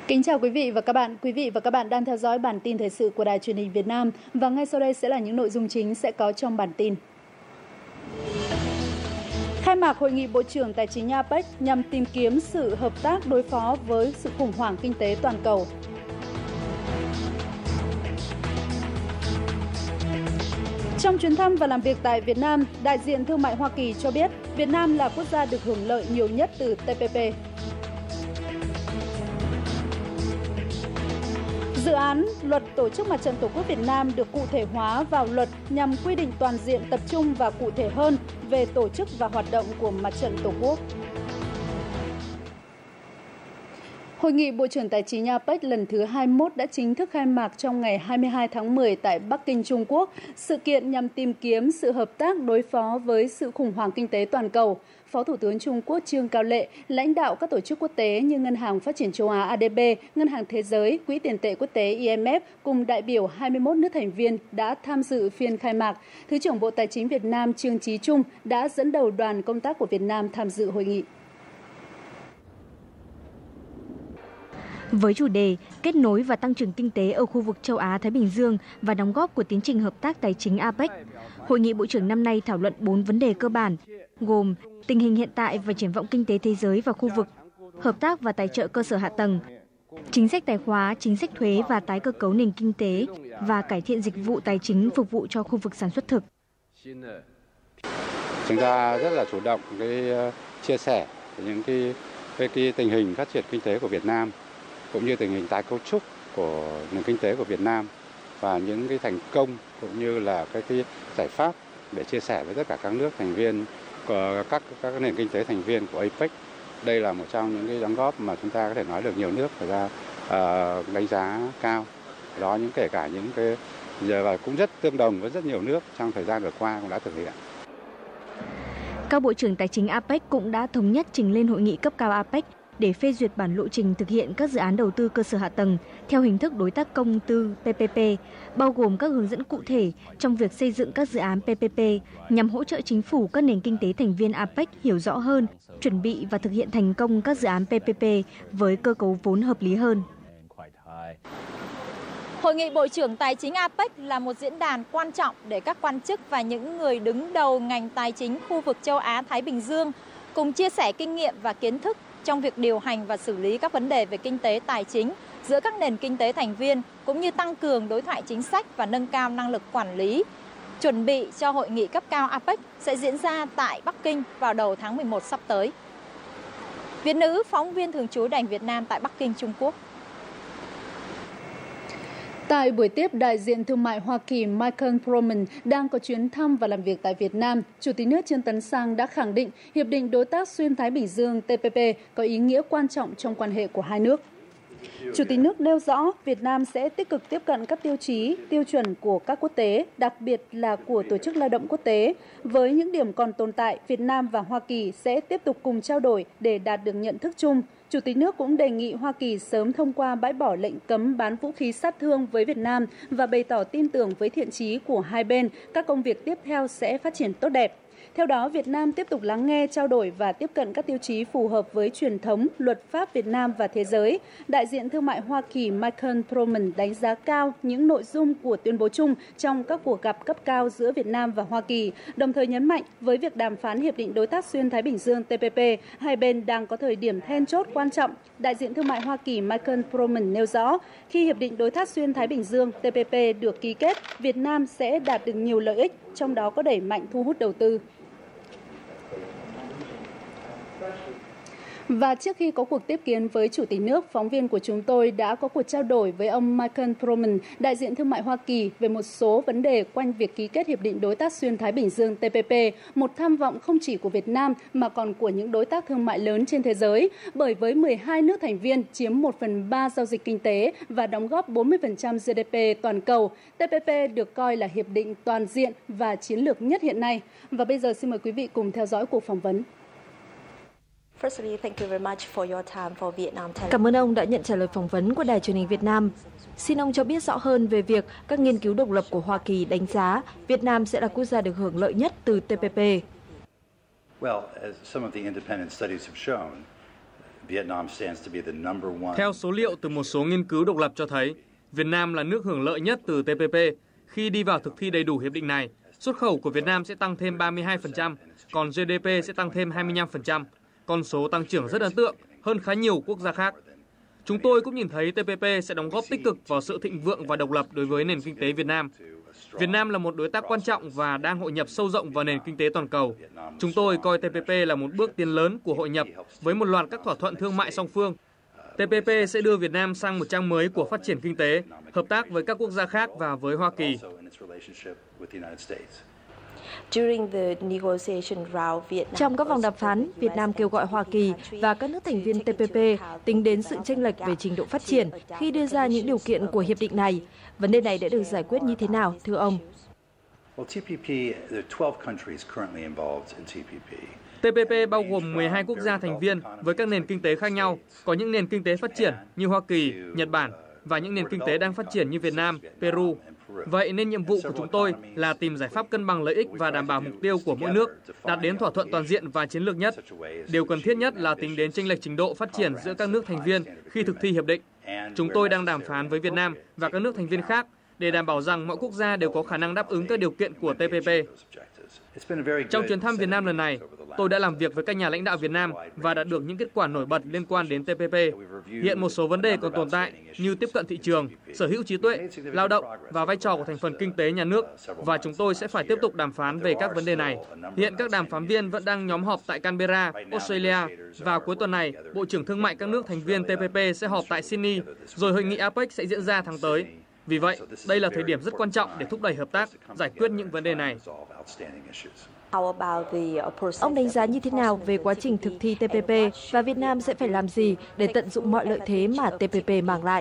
Kính chào quý vị và các bạn. Quý vị và các bạn đang theo dõi bản tin thời sự của Đài Truyền hình Việt Nam và ngay sau đây sẽ là những nội dung chính sẽ có trong bản tin. Khai mạc hội nghị Bộ trưởng Tài chính APEC nhằm tìm kiếm sự hợp tác đối phó với sự khủng hoảng kinh tế toàn cầu. Trong chuyến thăm và làm việc tại Việt Nam, đại diện thương mại Hoa Kỳ cho biết Việt Nam là quốc gia được hưởng lợi nhiều nhất từ TPP. Dự án Luật Tổ chức Mặt trận Tổ quốc Việt Nam được cụ thể hóa vào luật nhằm quy định toàn diện, tập trung và cụ thể hơn về tổ chức và hoạt động của Mặt trận Tổ quốc. Hội nghị Bộ trưởng Tài chính APEC lần thứ 21 đã chính thức khai mạc trong ngày 22 tháng 10 tại Bắc Kinh, Trung Quốc. Sự kiện nhằm tìm kiếm sự hợp tác đối phó với sự khủng hoảng kinh tế toàn cầu. Phó Thủ tướng Trung Quốc Trương Cao Lệ, lãnh đạo các tổ chức quốc tế như Ngân hàng Phát triển Châu Á ADB, Ngân hàng Thế giới, Quỹ tiền tệ quốc tế IMF cùng đại biểu 21 nước thành viên đã tham dự phiên khai mạc. Thứ trưởng Bộ Tài chính Việt Nam Trương Chí Trung đã dẫn đầu đoàn công tác của Việt Nam tham dự hội nghị. Với chủ đề kết nối và tăng trưởng kinh tế ở khu vực châu Á-Thái Bình Dương và đóng góp của tiến trình hợp tác tài chính APEC, Hội nghị Bộ trưởng năm nay thảo luận 4 vấn đề cơ bản, gồm tình hình hiện tại và triển vọng kinh tế thế giới và khu vực, hợp tác và tài trợ cơ sở hạ tầng, chính sách tài khóa, chính sách thuế và tái cơ cấu nền kinh tế và cải thiện dịch vụ tài chính phục vụ cho khu vực sản xuất thực. Chúng ta rất là chủ động chia sẻ những cái tình hình phát triển kinh tế của Việt Nam, cũng như tình hình tái cấu trúc của nền kinh tế của Việt Nam và những cái thành công cũng như là cái giải pháp để chia sẻ với tất cả các nước thành viên, các nền kinh tế thành viên của APEC. Đây là một trong những cái đóng góp mà chúng ta có thể nói được nhiều nước phải ra đánh giá cao. Đó kể cả những cái và cũng rất tương đồng với rất nhiều nước trong thời gian vừa qua cũng đã thực hiện. Các bộ trưởng tài chính APEC cũng đã thống nhất trình lên hội nghị cấp cao APEC để phê duyệt bản lộ trình thực hiện các dự án đầu tư cơ sở hạ tầng theo hình thức đối tác công tư PPP, bao gồm các hướng dẫn cụ thể trong việc xây dựng các dự án PPP nhằm hỗ trợ chính phủ các nền kinh tế thành viên APEC hiểu rõ hơn, chuẩn bị và thực hiện thành công các dự án PPP với cơ cấu vốn hợp lý hơn. Hội nghị Bộ trưởng Tài chính APEC là một diễn đàn quan trọng để các quan chức và những người đứng đầu ngành tài chính khu vực châu Á-Thái Bình Dương cùng chia sẻ kinh nghiệm và kiến thức trong việc điều hành và xử lý các vấn đề về kinh tế tài chính giữa các nền kinh tế thành viên, cũng như tăng cường đối thoại chính sách và nâng cao năng lực quản lý, chuẩn bị cho hội nghị cấp cao APEC sẽ diễn ra tại Bắc Kinh vào đầu tháng 11 sắp tới. Việt Nữ, phóng viên thường trú Đài Việt Nam tại Bắc Kinh, Trung Quốc. Tại buổi tiếp, đại diện thương mại Hoa Kỳ Michael Froman đang có chuyến thăm và làm việc tại Việt Nam. Chủ tịch nước Trương Tấn Sang đã khẳng định Hiệp định Đối tác Xuyên Thái Bình Dương TPP có ý nghĩa quan trọng trong quan hệ của hai nước. Chủ tịch nước nêu rõ Việt Nam sẽ tích cực tiếp cận các tiêu chí, tiêu chuẩn của các quốc tế, đặc biệt là của Tổ chức Lao động Quốc tế. Với những điểm còn tồn tại, Việt Nam và Hoa Kỳ sẽ tiếp tục cùng trao đổi để đạt được nhận thức chung. Chủ tịch nước cũng đề nghị Hoa Kỳ sớm thông qua bãi bỏ lệnh cấm bán vũ khí sát thương với Việt Nam và bày tỏ tin tưởng với thiện chí của hai bên, các công việc tiếp theo sẽ phát triển tốt đẹp. Theo đó, Việt Nam tiếp tục lắng nghe, trao đổi và tiếp cận các tiêu chí phù hợp với truyền thống, luật pháp Việt Nam và thế giới. Đại diện thương mại Hoa Kỳ Michael Froman đánh giá cao những nội dung của tuyên bố chung trong các cuộc gặp cấp cao giữa Việt Nam và Hoa Kỳ, đồng thời nhấn mạnh với việc đàm phán Hiệp định Đối tác Xuyên Thái Bình Dương TPP, hai bên đang có thời điểm then chốt quan trọng. Đại diện thương mại Hoa Kỳ Michael Froman nêu rõ, khi Hiệp định Đối tác Xuyên Thái Bình Dương TPP được ký kết, Việt Nam sẽ đạt được nhiều lợi ích, trong đó có đẩy mạnh thu hút đầu tư. Và trước khi có cuộc tiếp kiến với Chủ tịch nước, phóng viên của chúng tôi đã có cuộc trao đổi với ông Michael Froman, đại diện thương mại Hoa Kỳ về một số vấn đề quanh việc ký kết Hiệp định Đối tác Xuyên Thái Bình Dương TPP, một tham vọng không chỉ của Việt Nam mà còn của những đối tác thương mại lớn trên thế giới, bởi với 12 nước thành viên chiếm 1/3 giao dịch kinh tế và đóng góp 40% GDP toàn cầu. TPP được coi là hiệp định toàn diện và chiến lược nhất hiện nay. Và bây giờ xin mời quý vị cùng theo dõi cuộc phỏng vấn. Cảm ơn ông đã nhận trả lời phỏng vấn của Đài Truyền hình Việt Nam. Xin ông cho biết rõ hơn về việc các nghiên cứu độc lập của Hoa Kỳ đánh giá Việt Nam sẽ là quốc gia được hưởng lợi nhất từ TPP. Theo số liệu từ một số nghiên cứu độc lập cho thấy, Việt Nam là nước hưởng lợi nhất từ TPP. Khi đi vào thực thi đầy đủ hiệp định này, xuất khẩu của Việt Nam sẽ tăng thêm 32%, còn GDP sẽ tăng thêm 25%. Con số tăng trưởng rất ấn tượng, hơn khá nhiều quốc gia khác. Chúng tôi cũng nhìn thấy TPP sẽ đóng góp tích cực vào sự thịnh vượng và độc lập đối với nền kinh tế Việt Nam. Việt Nam là một đối tác quan trọng và đang hội nhập sâu rộng vào nền kinh tế toàn cầu. Chúng tôi coi TPP là một bước tiến lớn của hội nhập với một loạt các thỏa thuận thương mại song phương. TPP sẽ đưa Việt Nam sang một trang mới của phát triển kinh tế, hợp tác với các quốc gia khác và với Hoa Kỳ. Trong các vòng đàm phán, Việt Nam kêu gọi Hoa Kỳ và các nước thành viên TPP tính đến sự chênh lệch về trình độ phát triển khi đưa ra những điều kiện của hiệp định này. Vấn đề này đã được giải quyết như thế nào, thưa ông? TPP bao gồm 12 quốc gia thành viên với các nền kinh tế khác nhau, có những nền kinh tế phát triển như Hoa Kỳ, Nhật Bản và những nền kinh tế đang phát triển như Việt Nam, Peru. Vậy nên nhiệm vụ của chúng tôi là tìm giải pháp cân bằng lợi ích và đảm bảo mục tiêu của mỗi nước, đạt đến thỏa thuận toàn diện và chiến lược nhất. Điều cần thiết nhất là tính đến chênh lệch trình độ phát triển giữa các nước thành viên khi thực thi hiệp định. Chúng tôi đang đàm phán với Việt Nam và các nước thành viên khác để đảm bảo rằng mọi quốc gia đều có khả năng đáp ứng các điều kiện của TPP. Trong chuyến thăm Việt Nam lần này, tôi đã làm việc với các nhà lãnh đạo Việt Nam và đạt được những kết quả nổi bật liên quan đến TPP. Hiện một số vấn đề còn tồn tại như tiếp cận thị trường, sở hữu trí tuệ, lao động và vai trò của thành phần kinh tế nhà nước, và chúng tôi sẽ phải tiếp tục đàm phán về các vấn đề này. Hiện các đàm phán viên vẫn đang nhóm họp tại Canberra, Australia, và cuối tuần này, Bộ trưởng Thương mại các nước thành viên TPP sẽ họp tại Sydney, rồi hội nghị APEC sẽ diễn ra tháng tới. Vì vậy, đây là thời điểm rất quan trọng để thúc đẩy hợp tác, giải quyết những vấn đề này. Ông đánh giá như thế nào về quá trình thực thi TPP và Việt Nam sẽ phải làm gì để tận dụng mọi lợi thế mà TPP mang lại?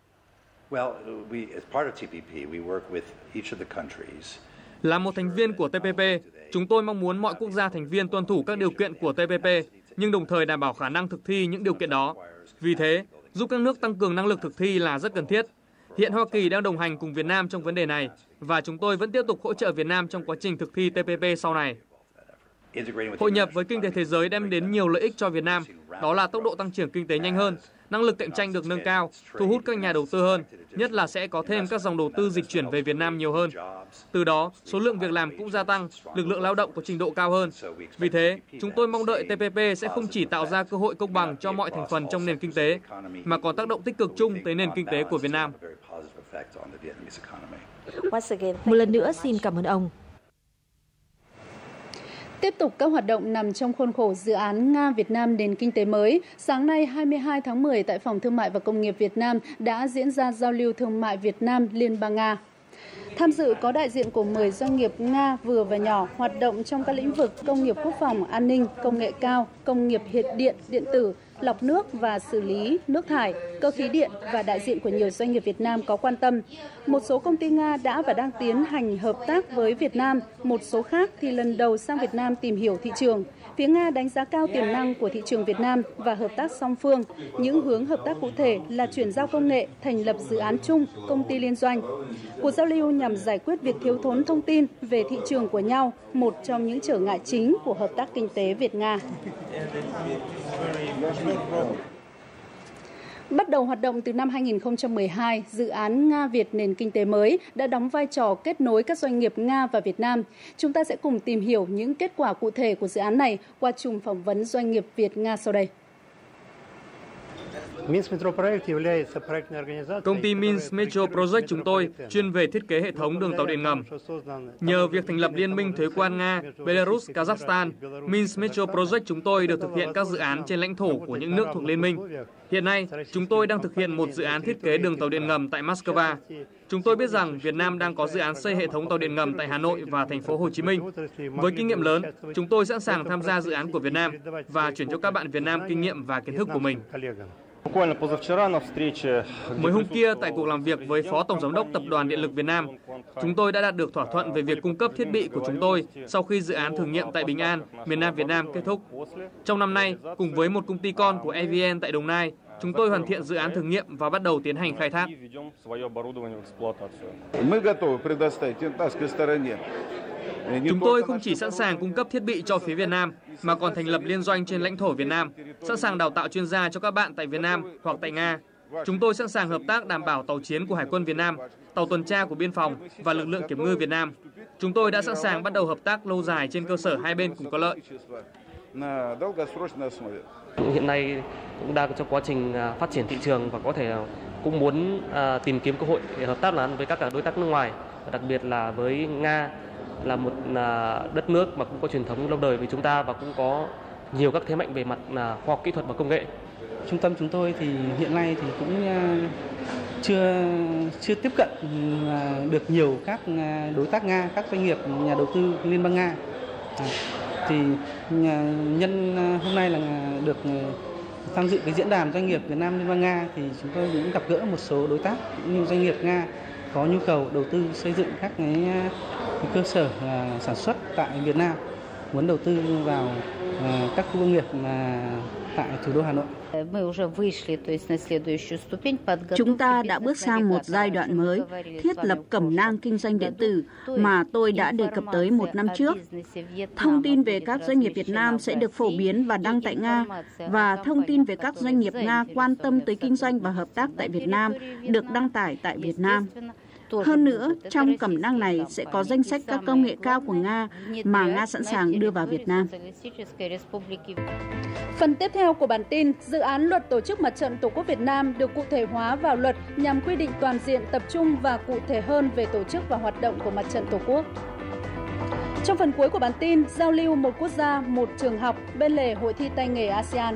Là một thành viên của TPP, chúng tôi mong muốn mọi quốc gia thành viên tuân thủ các điều kiện của TPP, nhưng đồng thời đảm bảo khả năng thực thi những điều kiện đó. Vì thế, giúp các nước tăng cường năng lực thực thi là rất cần thiết. Hiện Hoa Kỳ đang đồng hành cùng Việt Nam trong vấn đề này, và chúng tôi vẫn tiếp tục hỗ trợ Việt Nam trong quá trình thực thi TPP sau này. Hội nhập với kinh tế thế giới đem đến nhiều lợi ích cho Việt Nam, đó là tốc độ tăng trưởng kinh tế nhanh hơn, năng lực cạnh tranh được nâng cao, thu hút các nhà đầu tư hơn, nhất là sẽ có thêm các dòng đầu tư dịch chuyển về Việt Nam nhiều hơn. Từ đó, số lượng việc làm cũng gia tăng, lực lượng lao động có trình độ cao hơn. Vì thế, chúng tôi mong đợi TPP sẽ không chỉ tạo ra cơ hội công bằng cho mọi thành phần trong nền kinh tế, mà còn tác động tích cực chung tới nền kinh tế của Việt Nam. Một lần nữa xin cảm ơn ông. Tiếp tục các hoạt động nằm trong khuôn khổ dự án Nga-Việt Nam nền kinh tế mới, sáng nay 22 tháng 10 tại Phòng Thương mại và Công nghiệp Việt Nam đã diễn ra giao lưu thương mại Việt Nam Liên bang Nga. Tham dự có đại diện của 10 doanh nghiệp Nga vừa và nhỏ hoạt động trong các lĩnh vực công nghiệp quốc phòng, an ninh, công nghệ cao, công nghiệp điện, điện tử, lọc nước và xử lý nước thải, cơ khí điện và đại diện của nhiều doanh nghiệp Việt Nam có quan tâm. Một số công ty Nga đã và đang tiến hành hợp tác với Việt Nam, một số khác thì lần đầu sang Việt Nam tìm hiểu thị trường. Phía Nga đánh giá cao tiềm năng của thị trường Việt Nam và hợp tác song phương. Những hướng hợp tác cụ thể là chuyển giao công nghệ, thành lập dự án chung, công ty liên doanh. Cuộc giao lưu nhằm giải quyết việc thiếu thốn thông tin về thị trường của nhau, một trong những trở ngại chính của hợp tác kinh tế Việt-Nga. Bắt đầu hoạt động từ năm 2012, dự án Nga-Việt nền kinh tế mới đã đóng vai trò kết nối các doanh nghiệp Nga và Việt Nam. Chúng ta sẽ cùng tìm hiểu những kết quả cụ thể của dự án này qua chùm phỏng vấn doanh nghiệp Việt-Nga sau đây. Công ty Minsk Metro Project chúng tôi chuyên về thiết kế hệ thống đường tàu điện ngầm. Nhờ việc thành lập Liên minh thuế quan Nga, Belarus, Kazakhstan, Minsk Metro Project chúng tôi được thực hiện các dự án trên lãnh thổ của những nước thuộc Liên minh. Hiện nay, chúng tôi đang thực hiện một dự án thiết kế đường tàu điện ngầm tại Moscow. Chúng tôi biết rằng Việt Nam đang có dự án xây hệ thống tàu điện ngầm tại Hà Nội và thành phố Hồ Chí Minh. Với kinh nghiệm lớn, chúng tôi sẵn sàng tham gia dự án của Việt Nam và chuyển cho các bạn Việt Nam kinh nghiệm và kiến thức của mình. Mới hôm kia, tại cuộc làm việc với Phó Tổng Giám đốc Tập đoàn Điện lực Việt Nam, chúng tôi đã đạt được thỏa thuận về việc cung cấp thiết bị của chúng tôi sau khi dự án thử nghiệm tại Bình An, miền Nam Việt Nam kết thúc. Trong năm nay, cùng với một công ty con của EVN tại Đồng Nai, chúng tôi hoàn thiện dự án thử nghiệm và bắt đầu tiến hành khai thác. Chúng tôi không chỉ sẵn sàng cung cấp thiết bị cho phía Việt Nam, mà còn thành lập liên doanh trên lãnh thổ Việt Nam, sẵn sàng đào tạo chuyên gia cho các bạn tại Việt Nam hoặc tại Nga. Chúng tôi sẵn sàng hợp tác đảm bảo tàu chiến của Hải quân Việt Nam, tàu tuần tra của biên phòng và lực lượng kiểm ngư Việt Nam. Chúng tôi đã sẵn sàng bắt đầu hợp tác lâu dài trên cơ sở hai bên cùng có lợi. Hiện nay cũng đang trong quá trình phát triển thị trường và có thể cũng muốn tìm kiếm cơ hội để hợp tác với các đối tác nước ngoài, đặc biệt là với Nga, là một đất nước mà cũng có truyền thống lâu đời với chúng ta và cũng có nhiều các thế mạnh về mặt khoa học kỹ thuật và công nghệ. Trung tâm chúng tôi thì hiện nay thì cũng chưa tiếp cận được nhiều các đối tác Nga, các doanh nghiệp nhà đầu tư Liên bang Nga. Thì nhân hôm nay là được tham dự cái diễn đàn doanh nghiệp Việt Nam Liên bang Nga thì chúng tôi cũng gặp gỡ một số đối tác cũng như doanh nghiệp Nga có nhu cầu đầu tư xây dựng các cái cơ sở sản xuất tại Việt Nam, muốn đầu tư vào các khu công nghiệp tại thủ đô Hà Nội. Chúng ta đã bước sang một giai đoạn mới, thiết lập cẩm nang kinh doanh điện tử mà tôi đã đề cập tới một năm trước. Thông tin về các doanh nghiệp Việt Nam sẽ được phổ biến và đăng tại Nga, và thông tin về các doanh nghiệp Nga quan tâm tới kinh doanh và hợp tác tại Việt Nam được đăng tải tại Việt Nam. Hơn nữa, trong cẩm nang này sẽ có danh sách các công nghệ cao của Nga mà Nga sẵn sàng đưa vào Việt Nam. Phần tiếp theo của bản tin, dự án luật Tổ chức Mặt trận Tổ quốc Việt Nam được cụ thể hóa vào luật nhằm quy định toàn diện, tập trung và cụ thể hơn về tổ chức và hoạt động của Mặt trận Tổ quốc. Trong phần cuối của bản tin, giao lưu một quốc gia, một trường học bên lề Hội thi tay nghề ASEAN.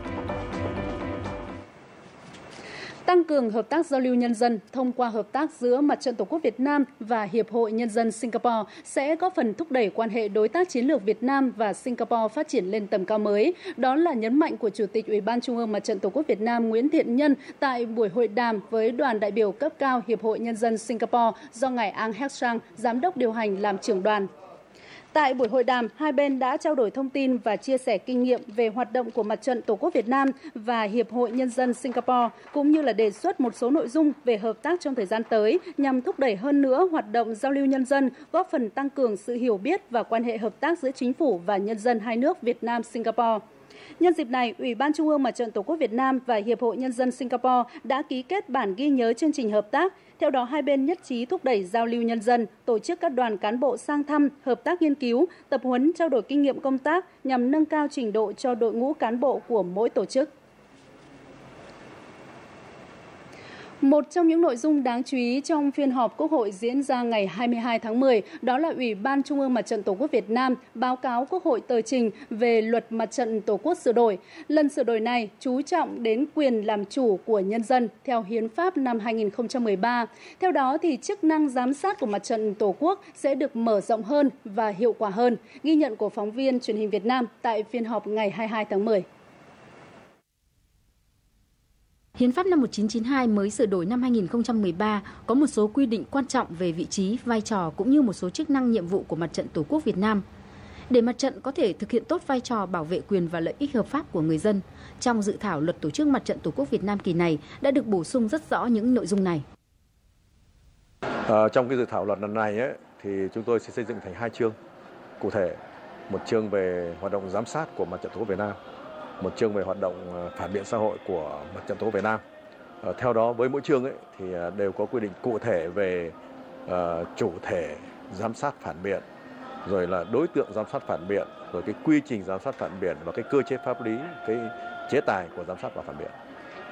Tăng cường hợp tác giao lưu nhân dân thông qua hợp tác giữa Mặt trận Tổ quốc Việt Nam và Hiệp hội Nhân dân Singapore sẽ góp phần thúc đẩy quan hệ đối tác chiến lược Việt Nam và Singapore phát triển lên tầm cao mới. Đó là nhấn mạnh của Chủ tịch Ủy ban Trung ương Mặt trận Tổ quốc Việt Nam Nguyễn Thiện Nhân tại buổi hội đàm với đoàn đại biểu cấp cao Hiệp hội Nhân dân Singapore do ngài Ang Hek Sang, giám đốc điều hành làm trưởng đoàn. Tại buổi hội đàm, hai bên đã trao đổi thông tin và chia sẻ kinh nghiệm về hoạt động của Mặt trận Tổ quốc Việt Nam và Hiệp hội Nhân dân Singapore, cũng như là đề xuất một số nội dung về hợp tác trong thời gian tới nhằm thúc đẩy hơn nữa hoạt động giao lưu nhân dân, góp phần tăng cường sự hiểu biết và quan hệ hợp tác giữa chính phủ và nhân dân hai nước Việt Nam-Singapore. Nhân dịp này, Ủy ban Trung ương Mặt trận Tổ quốc Việt Nam và Hiệp hội Nhân dân Singapore đã ký kết bản ghi nhớ chương trình hợp tác. Theo đó, hai bên nhất trí thúc đẩy giao lưu nhân dân, tổ chức các đoàn cán bộ sang thăm, hợp tác nghiên cứu, tập huấn, trao đổi kinh nghiệm công tác nhằm nâng cao trình độ cho đội ngũ cán bộ của mỗi tổ chức. Một trong những nội dung đáng chú ý trong phiên họp Quốc hội diễn ra ngày 22 tháng 10, đó là Ủy ban Trung ương Mặt trận Tổ quốc Việt Nam báo cáo Quốc hội tờ trình về Luật Mặt trận Tổ quốc sửa đổi. Lần sửa đổi này chú trọng đến quyền làm chủ của nhân dân theo Hiến pháp năm 2013. Theo đó, thì chức năng giám sát của Mặt trận Tổ quốc sẽ được mở rộng hơn và hiệu quả hơn. Ghi nhận của phóng viên Truyền hình Việt Nam tại phiên họp ngày 22 tháng 10. Hiến pháp năm 1992 mới sửa đổi năm 2013 có một số quy định quan trọng về vị trí, vai trò cũng như một số chức năng nhiệm vụ của Mặt trận Tổ quốc Việt Nam. Để Mặt trận có thể thực hiện tốt vai trò bảo vệ quyền và lợi ích hợp pháp của người dân, trong dự thảo Luật Tổ chức Mặt trận Tổ quốc Việt Nam kỳ này đã được bổ sung rất rõ những nội dung này. Trong cái dự thảo luật lần này thì chúng tôi sẽ xây dựng thành hai chương. Cụ thể, một chương về hoạt động giám sát của Mặt trận Tổ quốc Việt Nam, một chương về hoạt động phản biện xã hội của Mặt trận Tổ quốc Việt Nam. Theo đó, với mỗi chương thì đều có quy định cụ thể về chủ thể giám sát phản biện, rồi là đối tượng giám sát phản biện, rồi cái quy trình giám sát phản biện và cái cơ chế pháp lý, cái chế tài của giám sát và phản biện.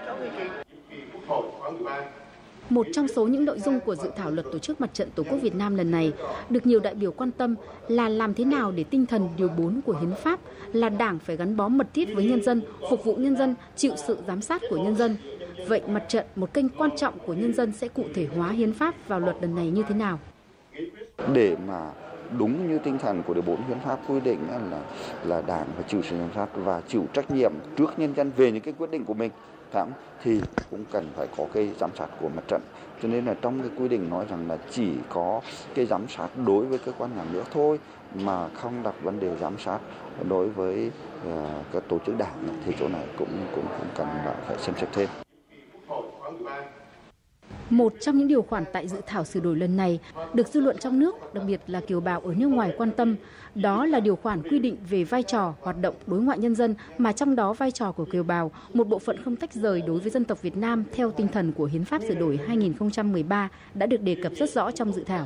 Một trong số những nội dung của dự thảo Luật Tổ chức Mặt trận Tổ quốc Việt Nam lần này được nhiều đại biểu quan tâm là làm thế nào để tinh thần điều 4 của Hiến pháp là Đảng phải gắn bó mật thiết với nhân dân, phục vụ nhân dân, chịu sự giám sát của nhân dân. Vậy Mặt trận, một kênh quan trọng của nhân dân, sẽ cụ thể hóa Hiến pháp vào luật lần này như thế nào? Để mà đúng như tinh thần của điều 4 Hiến pháp quy định là Đảng phải chịu sự giám sát và chịu trách nhiệm trước nhân dân về những cái quyết định của mình, thì cũng cần phải có cái giám sát của Mặt trận. Cho nên là trong cái quy định nói rằng là chỉ có cái giám sát đối với cơ quan nhà nước thôi, mà không đặt vấn đề giám sát đối với các tổ chức đảng, thì chỗ này cũng cần phải xem xét thêm. Một trong những điều khoản tại dự thảo sửa đổi lần này được dư luận trong nước, đặc biệt là kiều bào ở nước ngoài quan tâm, đó là điều khoản quy định về vai trò hoạt động đối ngoại nhân dân, mà trong đó vai trò của kiều bào, một bộ phận không tách rời đối với dân tộc Việt Nam theo tinh thần của Hiến pháp sửa đổi 2013 đã được đề cập rất rõ trong dự thảo.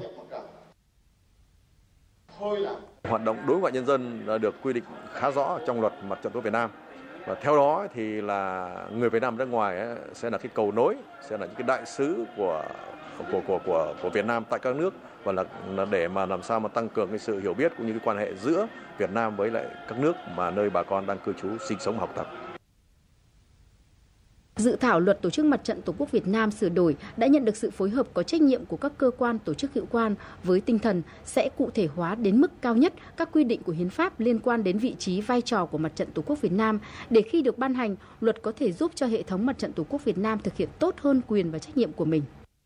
Hoạt động đối ngoại nhân dân đã được quy định khá rõ trong luật Mặt trận Tổ quốc Việt Nam. Và theo đó thì là người Việt Nam ở nước ngoài sẽ là cái cầu nối, sẽ là những cái đại sứ của Việt Nam tại các nước, và là để mà làm sao mà tăng cường cái sự hiểu biết cũng như cái quan hệ giữa Việt Nam với lại các nước mà nơi bà con đang cư trú, sinh sống, học tập. Dự thảo luật Tổ chức Mặt trận Tổ quốc Việt Nam sửa đổi đã nhận được sự phối hợp có trách nhiệm của các cơ quan tổ chức hữu quan với tinh thần sẽ cụ thể hóa đến mức cao nhất các quy định của Hiến pháp liên quan đến vị trí vai trò của Mặt trận Tổ quốc Việt Nam, để khi được ban hành, luật có thể giúp cho hệ thống Mặt trận Tổ quốc Việt Nam thực hiện tốt hơn quyền và trách nhiệm của mình.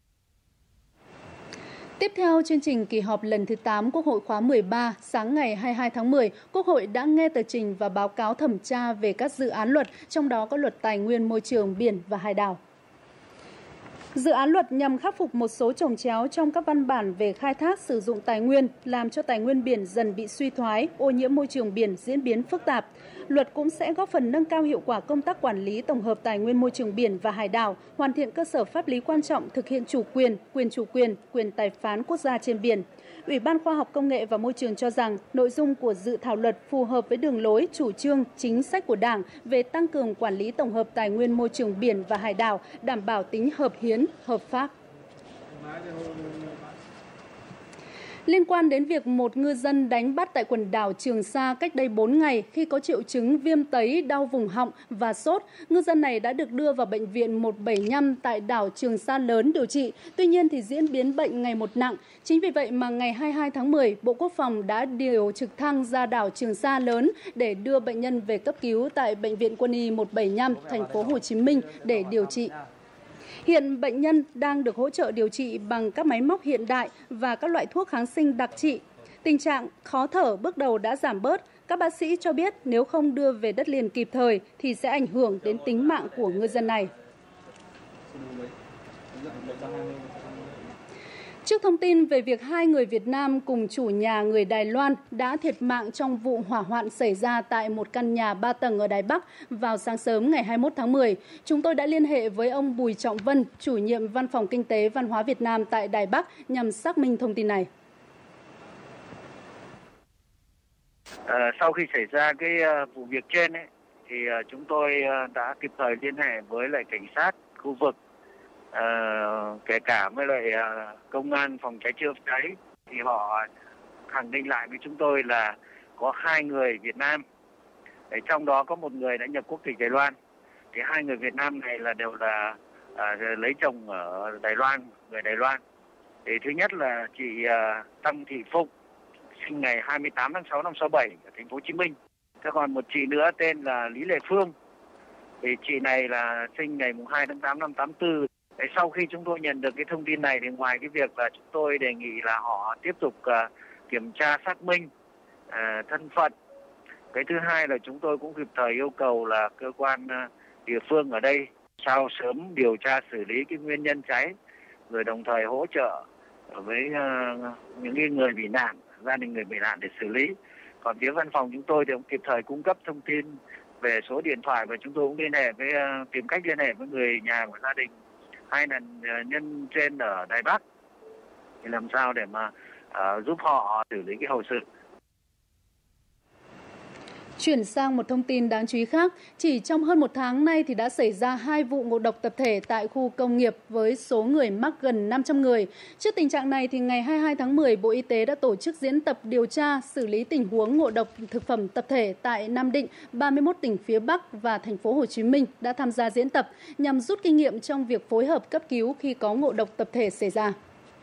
Tiếp theo chương trình kỳ họp lần thứ 8 Quốc hội khóa 13, sáng ngày 22 tháng 10, Quốc hội đã nghe tờ trình và báo cáo thẩm tra về các dự án luật, trong đó có luật tài nguyên môi trường, biển và hải đảo. Dự án luật nhằm khắc phục một số chồng chéo trong các văn bản về khai thác sử dụng tài nguyên, làm cho tài nguyên biển dần bị suy thoái, ô nhiễm môi trường biển diễn biến phức tạp. Luật cũng sẽ góp phần nâng cao hiệu quả công tác quản lý tổng hợp tài nguyên môi trường biển và hải đảo, hoàn thiện cơ sở pháp lý quan trọng thực hiện chủ quyền, quyền chủ quyền, quyền tài phán quốc gia trên biển. Ủy ban Khoa học Công nghệ và Môi trường cho rằng nội dung của dự thảo luật phù hợp với đường lối, chủ trương, chính sách của Đảng về tăng cường quản lý tổng hợp tài nguyên môi trường biển và hải đảo, đảm bảo tính hợp hiến, hợp pháp. Liên quan đến việc một ngư dân đánh bắt tại quần đảo Trường Sa cách đây 4 ngày khi có triệu chứng viêm tấy, đau vùng họng và sốt, ngư dân này đã được đưa vào bệnh viện 175 tại đảo Trường Sa lớn điều trị. Tuy nhiên thì diễn biến bệnh ngày một nặng. Chính vì vậy mà ngày 22 tháng 10, Bộ Quốc phòng đã điều trực thăng ra đảo Trường Sa lớn để đưa bệnh nhân về cấp cứu tại Bệnh viện Quân y 175, thành phố Hồ Chí Minh để điều trị. Hiện bệnh nhân đang được hỗ trợ điều trị bằng các máy móc hiện đại và các loại thuốc kháng sinh đặc trị. Tình trạng khó thở bước đầu đã giảm bớt. Các bác sĩ cho biết nếu không đưa về đất liền kịp thời thì sẽ ảnh hưởng đến tính mạng của ngư dân này. Trước thông tin về việc 2 người Việt Nam cùng chủ nhà người Đài Loan đã thiệt mạng trong vụ hỏa hoạn xảy ra tại một căn nhà 3 tầng ở Đài Bắc vào sáng sớm ngày 21 tháng 10, chúng tôi đã liên hệ với ông Bùi Trọng Vân, chủ nhiệm Văn phòng Kinh tế Văn hóa Việt Nam tại Đài Bắc nhằm xác minh thông tin này. Sau khi xảy ra cái vụ việc trên thì chúng tôi đã kịp thời liên hệ với lại cảnh sát khu vực, kể cả với lại công an phòng cháy chữa cháy, thì họ khẳng định lại với chúng tôi là có 2 người Việt Nam, trong đó có một người đã nhập quốc tịch Đài Loan. Thì 2 người Việt Nam này là đều là lấy chồng ở Đài Loan, người Đài Loan. Thì thứ nhất là chị Tăng Thị Phụng, sinh ngày 28 tháng 6 năm 67 ở thành phố Hồ Chí Minh. Thế còn một chị nữa tên là Lý Lệ Phương, thì chị này là sinh ngày 2 tháng 8 năm 84. Sau khi chúng tôi nhận được cái thông tin này thì ngoài cái việc là chúng tôi đề nghị là họ tiếp tục kiểm tra xác minh thân phận, cái thứ hai là chúng tôi cũng kịp thời yêu cầu là cơ quan địa phương ở đây sao sớm điều tra xử lý cái nguyên nhân cháy, rồi đồng thời hỗ trợ với những người bị nạn, gia đình người bị nạn để xử lý. Còn phía văn phòng chúng tôi thì cũng kịp thời cung cấp thông tin về số điện thoại, và chúng tôi cũng liên hệ với tìm cách liên hệ với người nhà của gia đình 2 nạn nhân trên ở Đài Bắc thì làm sao để mà giúp họ xử lý cái hậu sự. Chuyển sang một thông tin đáng chú ý khác, chỉ trong hơn 1 tháng nay thì đã xảy ra 2 vụ ngộ độc tập thể tại khu công nghiệp với số người mắc gần 500 người. Trước tình trạng này thì ngày 22 tháng 10, Bộ Y tế đã tổ chức diễn tập điều tra xử lý tình huống ngộ độc thực phẩm tập thể tại Nam Định, 31 tỉnh phía Bắc và thành phố Hồ Chí Minh đã tham gia diễn tập nhằm rút kinh nghiệm trong việc phối hợp cấp cứu khi có ngộ độc tập thể xảy ra.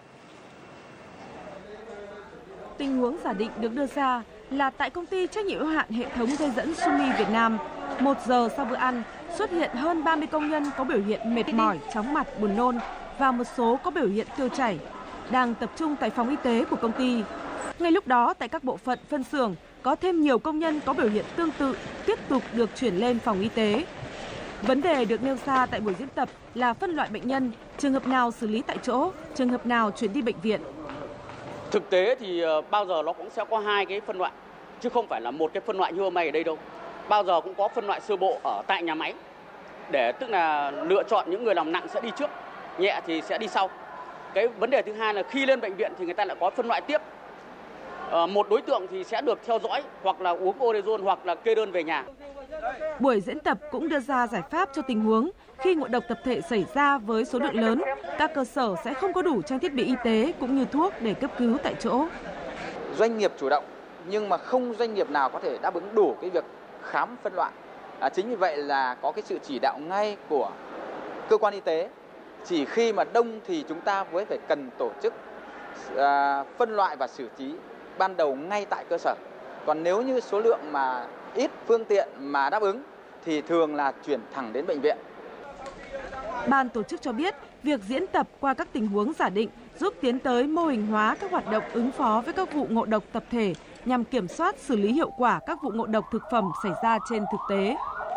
Tình huống giả định được đưa ra là tại công ty trách nhiệm hữu hạn hệ thống dây dẫn Sumi Việt Nam, 1 giờ sau bữa ăn, xuất hiện hơn 30 công nhân có biểu hiện mệt mỏi, chóng mặt, buồn nôn và một số có biểu hiện tiêu chảy, đang tập trung tại phòng y tế của công ty. Ngay lúc đó, tại các bộ phận phân xưởng, có thêm nhiều công nhân có biểu hiện tương tự tiếp tục được chuyển lên phòng y tế. Vấn đề được nêu ra tại buổi diễn tập là phân loại bệnh nhân, trường hợp nào xử lý tại chỗ, trường hợp nào chuyển đi bệnh viện. Thực tế thì bao giờ nó cũng sẽ có hai cái phân loại, chứ không phải là một cái phân loại như hôm nay ở đây đâu. Bao giờ cũng có phân loại sơ bộ ở tại nhà máy, để tức là lựa chọn những người làm nặng sẽ đi trước, nhẹ thì sẽ đi sau. Cái vấn đề thứ hai là khi lên bệnh viện thì người ta lại có phân loại tiếp. Một đối tượng thì sẽ được theo dõi hoặc là uống Orezon hoặc là kê đơn về nhà. Buổi diễn tập cũng đưa ra giải pháp cho tình huống khi ngộ độc tập thể xảy ra với số lượng lớn, các cơ sở sẽ không có đủ trang thiết bị y tế cũng như thuốc để cấp cứu tại chỗ. Doanh nghiệp chủ động nhưng mà không doanh nghiệp nào có thể đáp ứng đủ cái việc khám phân loại. Chính vì vậy là có cái sự chỉ đạo ngay của cơ quan y tế. Chỉ khi mà đông thì chúng ta mới phải cần tổ chức phân loại và xử trí ban đầu ngay tại cơ sở. Còn nếu như số lượng mà ít phương tiện mà đáp ứng thì thường là chuyển thẳng đến bệnh viện. Ban tổ chức cho biết, việc diễn tập qua các tình huống giả định giúp tiến tới mô hình hóa các hoạt động ứng phó với các vụ ngộ độc tập thể nhằm kiểm soát xử lý hiệu quả các vụ ngộ độc thực phẩm xảy ra trên thực tế.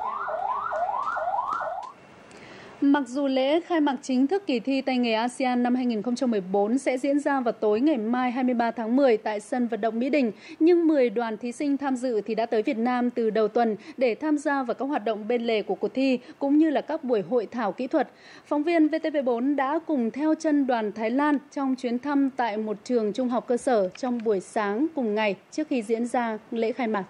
Mặc dù lễ khai mạc chính thức kỳ thi tay nghề ASEAN năm 2014 sẽ diễn ra vào tối ngày mai 23 tháng 10 tại sân vận động Mỹ Đình, nhưng 10 đoàn thí sinh tham dự thì đã tới Việt Nam từ đầu tuần để tham gia vào các hoạt động bên lề của cuộc thi, cũng như là các buổi hội thảo kỹ thuật. Phóng viên VTV4 đã cùng theo chân đoàn Thái Lan trong chuyến thăm tại một trường trung học cơ sở trong buổi sáng cùng ngày trước khi diễn ra lễ khai mạc.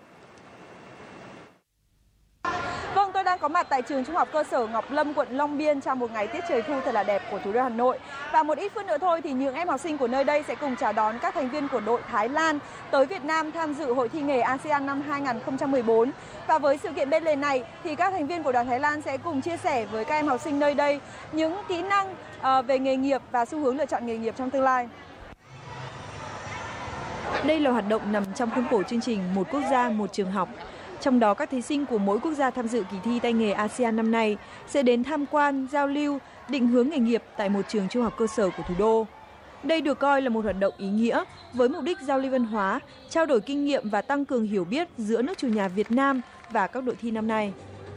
Vâng, tôi đang có mặt tại trường trung học cơ sở Ngọc Lâm, quận Long Biên trong một ngày tiết trời thu thật là đẹp của thủ đô Hà Nội. Và một ít phút nữa thôi thì những em học sinh của nơi đây sẽ cùng chào đón các thành viên của đội Thái Lan tới Việt Nam tham dự hội thi nghề ASEAN năm 2014. Và với sự kiện bên lề này thì các thành viên của đoàn Thái Lan sẽ cùng chia sẻ với các em học sinh nơi đây những kỹ năng về nghề nghiệp và xu hướng lựa chọn nghề nghiệp trong tương lai. Đây là hoạt động nằm trong khuôn khổ chương trình Một Quốc gia, Một Trường Học. Trong đó, các thí sinh của mỗi quốc gia tham dự kỳ thi tay nghề ASEAN năm nay sẽ đến tham quan, giao lưu, định hướng nghề nghiệp tại một trường trung học cơ sở của thủ đô. Đây được coi là một hoạt động ý nghĩa với mục đích giao lưu văn hóa, trao đổi kinh nghiệm và tăng cường hiểu biết giữa nước chủ nhà Việt Nam và các đội thi năm nay.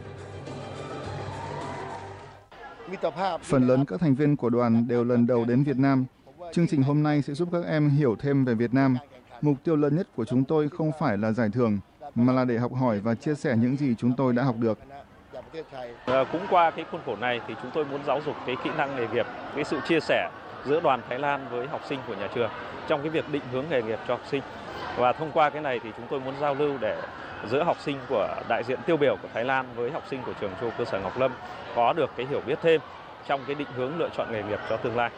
Phần lớn các thành viên của đoàn đều lần đầu đến Việt Nam. Chương trình hôm nay sẽ giúp các em hiểu thêm về Việt Nam. Mục tiêu lớn nhất của chúng tôi không phải là giải thưởng, mà là để học hỏi và chia sẻ những gì chúng tôi đã học được. Cũng qua cái khuôn khổ này thì chúng tôi muốn giáo dục cái kỹ năng nghề nghiệp, cái sự chia sẻ giữa đoàn Thái Lan với học sinh của nhà trường trong cái việc định hướng nghề nghiệp cho học sinh. Và thông qua cái này thì chúng tôi muốn giao lưu để giữa học sinh của đại diện tiêu biểu của Thái Lan với học sinh của trường trung học cơ sở Ngọc Lâm có được cái hiểu biết thêm trong cái định hướng lựa chọn nghề nghiệp cho tương lai.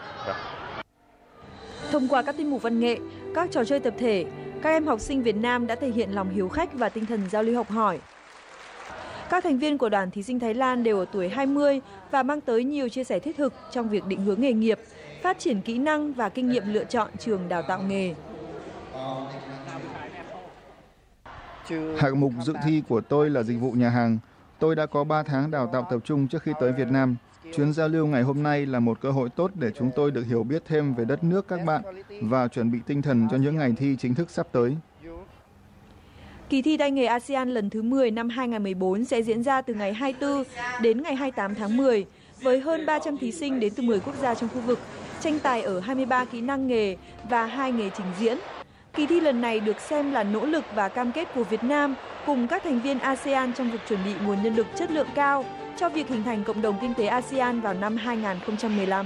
Thông qua các tiết mục văn nghệ, các trò chơi tập thể, các em học sinh Việt Nam đã thể hiện lòng hiếu khách và tinh thần giao lưu học hỏi. Các thành viên của đoàn thí sinh Thái Lan đều ở tuổi 20 và mang tới nhiều chia sẻ thiết thực trong việc định hướng nghề nghiệp, phát triển kỹ năng và kinh nghiệm lựa chọn trường đào tạo nghề. Hạng mục dự thi của tôi là dịch vụ nhà hàng. Tôi đã có 3 tháng đào tạo tập trung trước khi tới Việt Nam. Chuyến giao lưu ngày hôm nay là một cơ hội tốt để chúng tôi được hiểu biết thêm về đất nước các bạn và chuẩn bị tinh thần cho những ngày thi chính thức sắp tới. Kỳ thi tay nghề ASEAN lần thứ 10 năm 2014 sẽ diễn ra từ ngày 24 đến ngày 28 tháng 10 với hơn 300 thí sinh đến từ 10 quốc gia trong khu vực, tranh tài ở 23 kỹ năng nghề và 2 nghề trình diễn. Kỳ thi lần này được xem là nỗ lực và cam kết của Việt Nam cùng các thành viên ASEAN trong việc chuẩn bị nguồn nhân lực chất lượng cao cho việc hình thành cộng đồng kinh tế ASEAN vào năm 2015.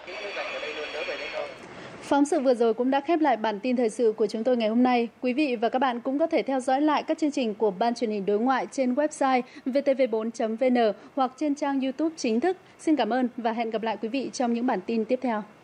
Phóng sự vừa rồi cũng đã khép lại bản tin thời sự của chúng tôi ngày hôm nay. Quý vị và các bạn cũng có thể theo dõi lại các chương trình của Ban Truyền hình Đối ngoại trên website vtv4.vn hoặc trên trang YouTube chính thức. Xin cảm ơn và hẹn gặp lại quý vị trong những bản tin tiếp theo.